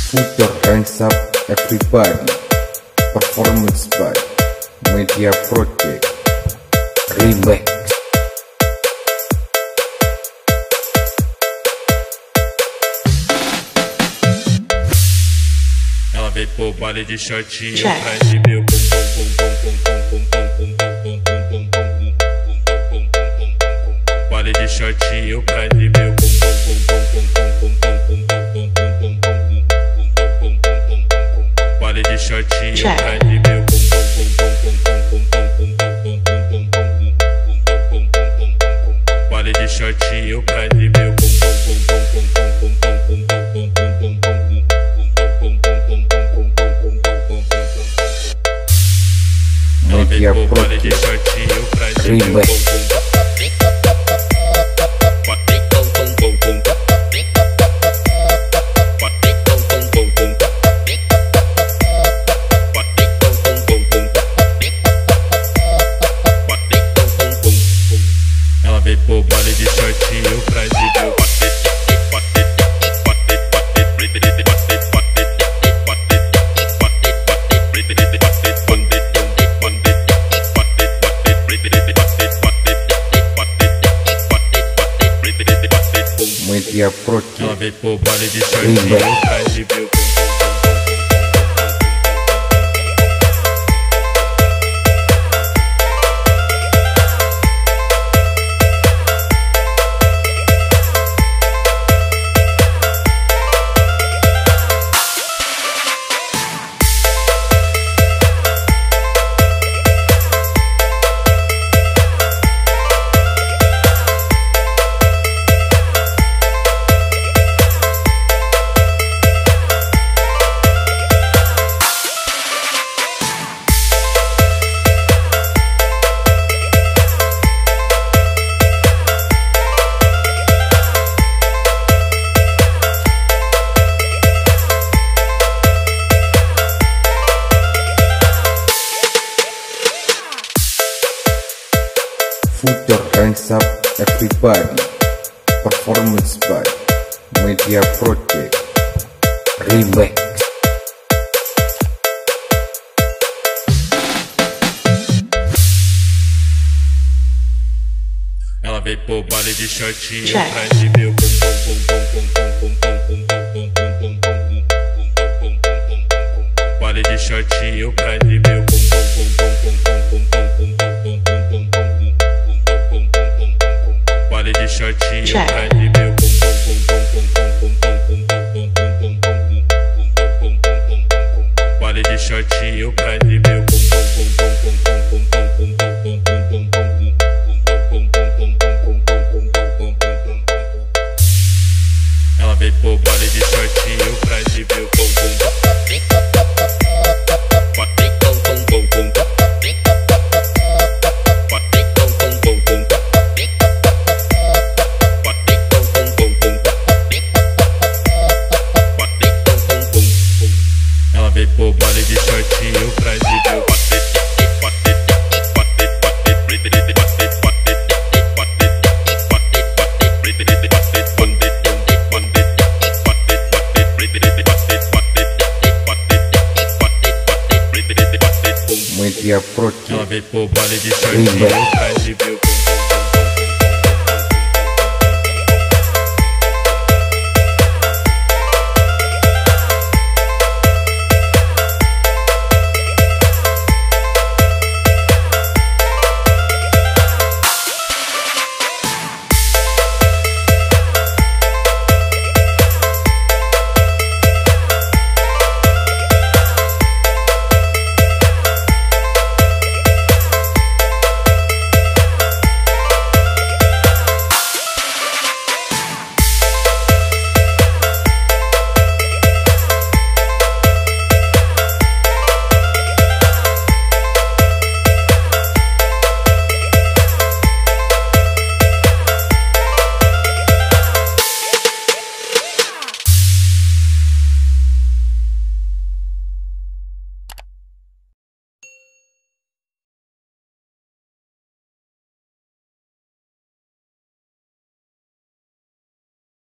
Put your hands up, everybody. Performance by Media Project Remix. Ela veio pro baile de shortinho pra exibir o bum bum bum bum bum bum bum bum bum bum bum bum. Baile de shortinho pra exibir o bum bum bum bum bum bum bum bum bum bum. Baile de shortinho pra exibir o bum bum bum bum bum bum bum bum. Baile de shortinho pra exibir o bum bum bum bum bum bum bum bum bum. Media Project Remix. Ela veio pro baile de shortinho pra exibir o Media Project. Ela veio pro baile de shortinho pra exibir o Put your hands up, everybody. Performance by Media Project Remix. Ela veio pro baile de shortinho pra exibir o bum bum bum bum bum bum bum. Baile de shortinho pra exibir o bum bum bum bum bum bum. Baile de shortinho pra exibir o bum bum bum bum. Baile de shortinho pra exibir o bum bum bum bum. Ela veio pro baile de shortinho pra exibir o bum bum. Ela veio pro baile de shortinho pra exibir o Media Project. Ela veio pro baile de shortinho pra exibir o